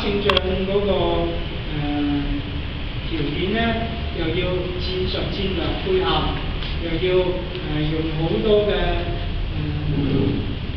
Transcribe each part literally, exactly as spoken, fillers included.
勝仗嗰、個誒、呃、條件咧，又要戰術戰略配合，又要誒、呃、用好多嘅誒、呃、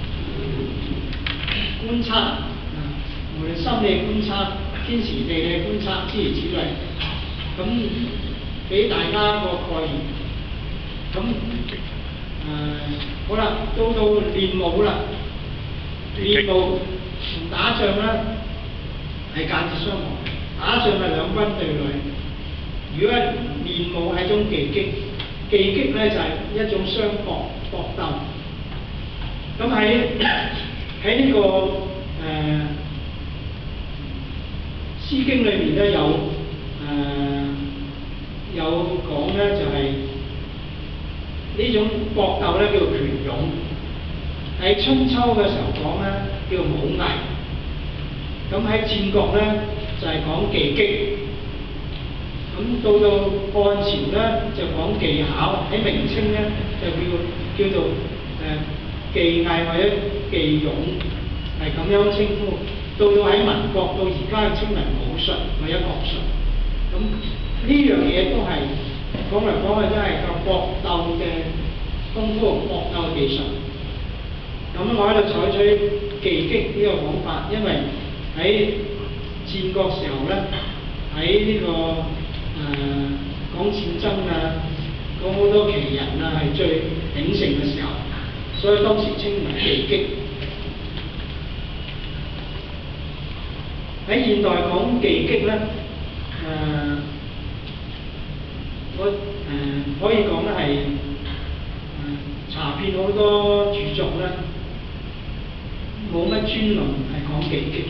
觀察啊，無論心理觀察、天時地利觀察諸如此類，咁俾大家個概念。咁誒、呃、好啦，到到練武啦，練武同打仗咧係間接相望，打仗係兩軍對壘。如果練武係一種技擊，技擊咧就係、是、一種相搏搏鬥。咁喺喺呢個誒《詩經》裏面咧有誒、呃、有講咧就係、是。呢種搏鬥咧叫做拳勇，喺春秋嘅時候講咧叫武藝，咁喺戰國咧就係、是、講技擊，咁到到漢朝咧就講技巧，喺明清咧就叫叫做誒、呃、技藝或者技勇，係咁樣稱呼。到到喺民國到而家稱為武術或者國術，咁呢樣嘢都係。講嚟講去都係個搏鬥嘅功夫、搏鬥技術。咁我喺度採取技擊呢個講法，因為喺戰國時候咧，喺呢、這個誒、呃、講戰爭啊，講好多奇人啊係最鼎盛嘅時候，所以當時稱為技擊。喺現代講技擊咧，誒、呃。我誒、呃、可以講咧係誒查遍好多著作咧，冇乜專論係講技擊，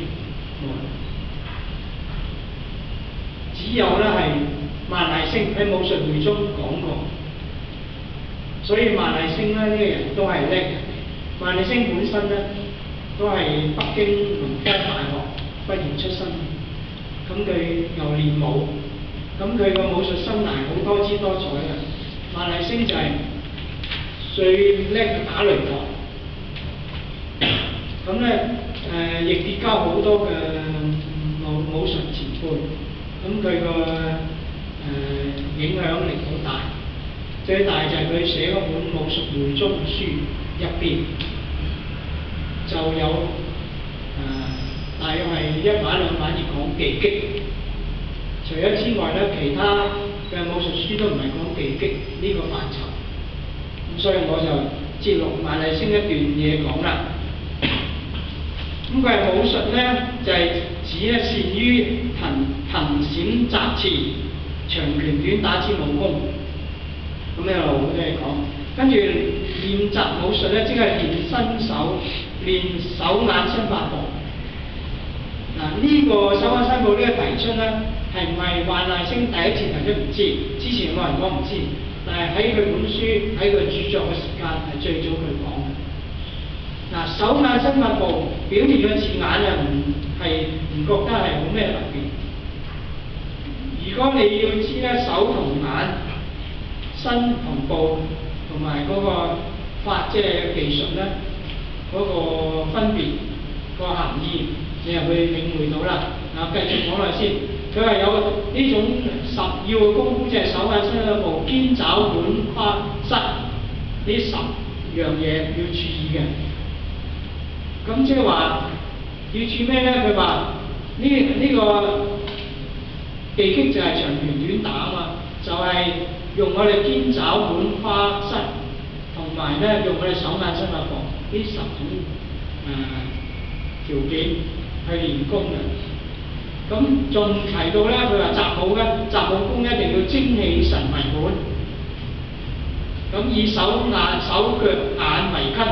只有咧係萬勵星喺武術會中講過，所以萬勵星咧呢、這個人都係叻人。萬勵星本身咧都係北京農科大學畢業出身，咁佢又練武。咁佢個武術生涯好多姿多彩嘅，萬勵星就係最叻嘅打擂台。咁咧誒亦結交好多嘅武武術前輩，咁佢個誒影響力好大。最大就係佢寫嗰本武術會中書入邊就有誒、呃、大約係一版兩版要講技擊。除咗之外咧，其他嘅武術書都唔係講技擊呢個範疇，咁所以我就節錄萬勵星一段嘢講啦。咁佢係武術咧，就係、是、指咧善於騰騰閃擲刺、長拳短打之武功。咁一路都係講，跟住練習武術咧，即係練身手、練手眼身法步。嗱，呢個手眼身步呢個提出咧。係唔係萬勵星第一次提出唔知，之前有人講唔知，但係喺佢本書喺佢著作嘅時間係最早佢講嘅。嗱，手眼身法步表面嘅字眼啊，唔係唔覺得係冇咩特別。如果你要知咧手同眼、身同步同埋嗰個法即係技術咧，嗰、那個分別、那個含義，你又會領會到啦。嗱，繼續講落先。佢話有呢種十要嘅功夫，即係手眼身法步、肩爪腕胯膝呢十樣嘢要注意嘅。咁即係話要注意咩咧？佢話呢呢個技擊就係長拳短打啊嘛，就係、是、用我哋肩爪腕胯膝，同埋咧用我哋手眼身法步呢十種誒、呃、條件去練功嘅。咁仲提到咧，佢話習武咧，習武功一定要精氣神為本。咁以手眼、手腳眼為根，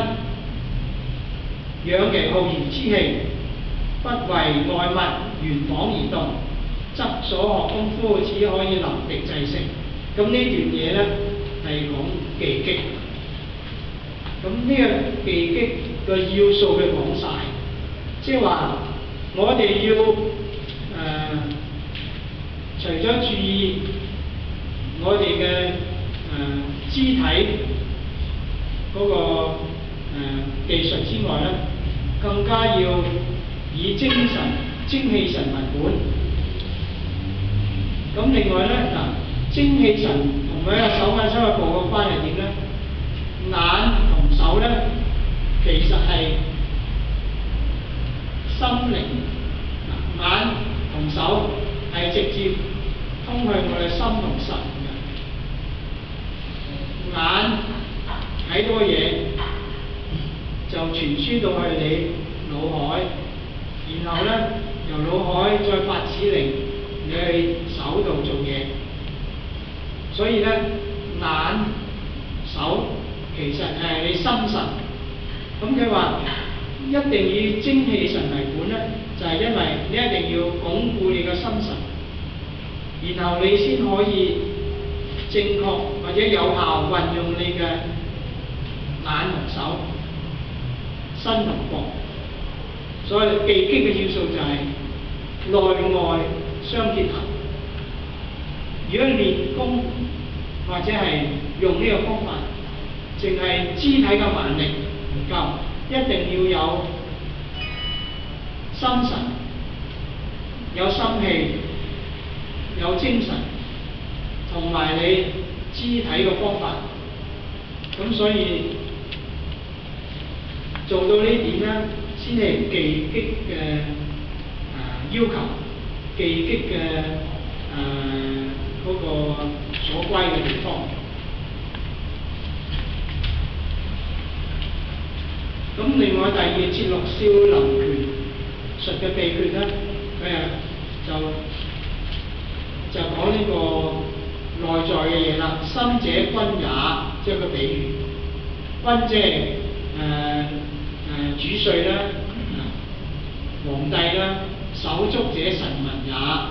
養其浩然之氣，不為外物圓晃而動，則所學功夫只可以臨敵制勝。咁呢段嘢咧係講技擊。咁呢個技擊嘅要素佢講晒，即係話我哋要。誒、呃，除咗注意我哋嘅誒肢體嗰、那個、呃、技術之外咧，更加要以精神精氣神為本。咁另外咧嗱，精氣神同佢個手眼相嘅部嘅關係點咧？眼同手咧，其實係心靈嗱，眼同手係直接通向我哋心同神嘅。眼睇到嘅嘢就傳輸到去你腦海，然後咧由腦海再發指令你去手度做嘢。所以咧眼手其實係你心神。咁佢話一定以精氣神為本咧，就係、是、因為你一定要鞏固你嘅心神，然後你先可以正確或者有效運用你嘅眼同手、身同國。所以技擊嘅要素就係內外相結合。如果練功或者係用呢個方法，淨係肢體嘅蠻力唔夠，一定要有心神、有心氣、有精神，同埋你肢體嘅方法。咁所以做到呢點咧，先係技擊嘅誒要求，技擊嘅誒嗰個所歸嘅地方。咁另外第二節錄少林拳術嘅秘訣咧，佢啊就就講呢個內在嘅嘢啦。心者君也，即係個比喻。君即係誒誒主帥啦，皇帝啦，手足者神民也。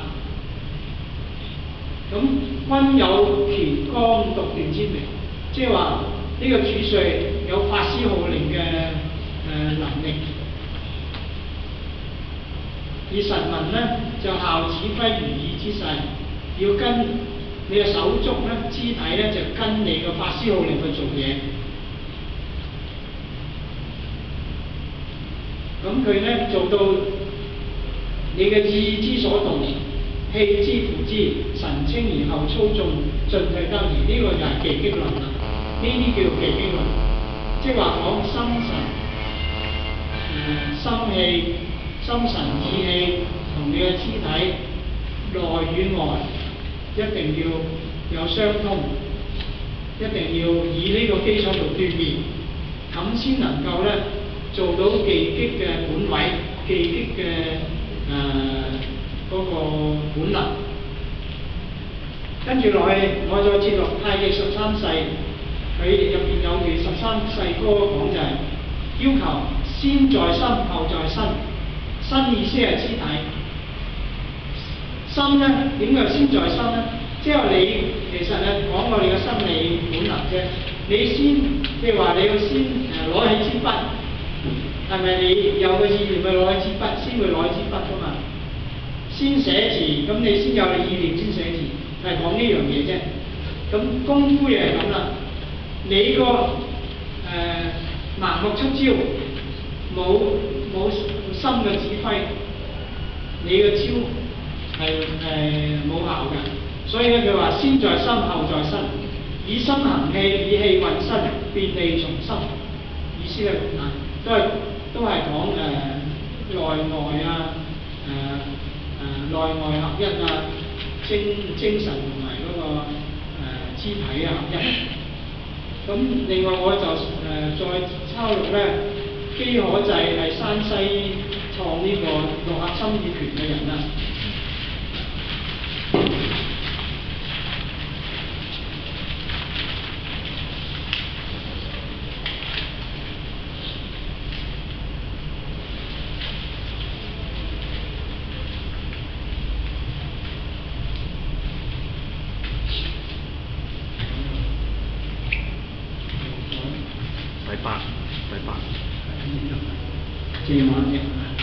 咁君有乾綱獨斷之名，即係話呢個主帥有發施號令嘅誒能力，而神民咧就效指揮如意之勢，要跟你嘅手足咧、肢體咧就跟你嘅發施號令去做嘢。咁佢咧做到你嘅意之所動，氣之付之，神清而後操縱，進退得宜。呢、這個就係技擊論啦。呢啲叫技擊論，即係話講心神。誒心氣、心神、意氣同你嘅肢體內與外一定要有相通，一定要以呢個基礎度鍛鍊，咁先能夠咧做到技擊嘅本位、技擊嘅誒嗰個本能。跟住落去，我再接落太極十三勢，佢入邊有段十三勢歌講就係要求。先在心，後在身。身意思係肢體。心咧點解先在心咧？即係你其實咧講我哋嘅心理本能啫。你先譬如話你要先誒攞起支筆，係咪你有個意念去攞起支筆，先會攞起支筆㗎嘛？先寫字，咁你先有你意念先寫字，係講呢樣嘢啫。咁功夫又係咁啦。你個誒、呃、盲目出招。冇冇心嘅指揮，你嘅招係誒冇效嘅。所以咧，佢話先在心，後在身，以心行氣，以氣運身，便利從心。意思咧嗱，都係都係講誒內外啊，誒、呃、誒、呃、內外合一啊，精精神同埋嗰個誒、呃、肢體啊合一。咁另外我就誒、呃、再抄錄咧。基可濟係山西創呢個六合心意拳嘅人啦。 第八，第八。 正話嘅。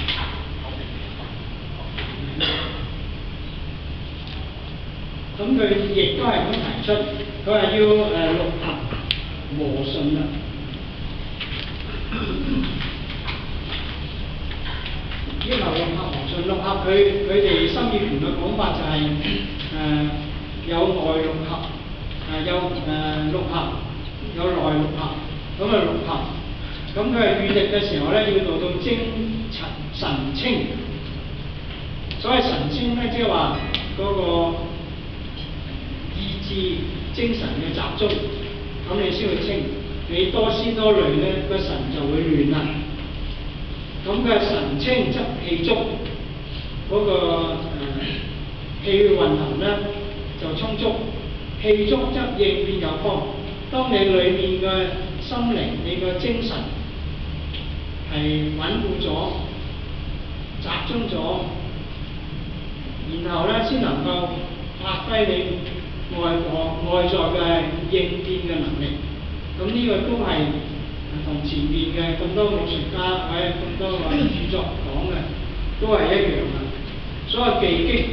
咁佢亦都係咁提出，佢話要誒六合和順啦。要求六合和順。 純六合佢佢哋心意團嘅講法就係、是、誒、呃、有外六合，誒、呃、有誒、呃、六合，有內六合，咁啊六合，咁佢係預歷嘅時候咧要做到精神神清，所謂神清咧即係話嗰個意志精神嘅集中，咁你先會清。你多思多慮咧，個神就會亂啦。咁嘅神清則氣足，嗰、那個誒、呃、氣運行咧就充足，氣足則應變有方。當你裏面嘅心靈、你嘅精神係穩固咗、集中咗，然後咧先能夠發揮你外外外在嘅應變嘅能力。咁呢個都係同前面嘅咁多武術家或者咁多個著作講嘅都係一樣嘅。所謂技擊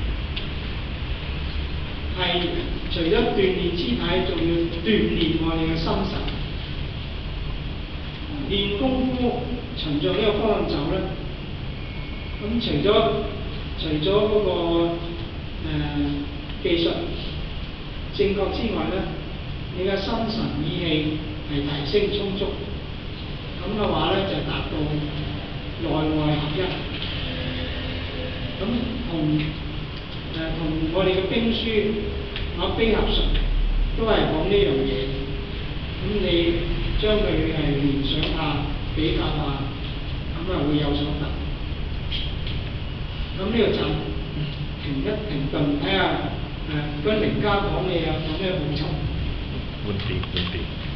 係除咗鍛鍊肢體，仲要鍛鍊我哋嘅心神。練功夫循著呢個方向走咧，咁除咗除咗嗰、那個、呃、技術正確之外咧，你嘅心神意氣係提升充足，咁嘅話咧就達到內外合一。咁同誒同我哋嘅兵書講飛合術都係講呢樣嘢。咁你將佢係聯想下、比較下，咁啊會有所得。咁呢個就停一停頓，睇下誒君明家講嘢有有咩補充。 問題問題。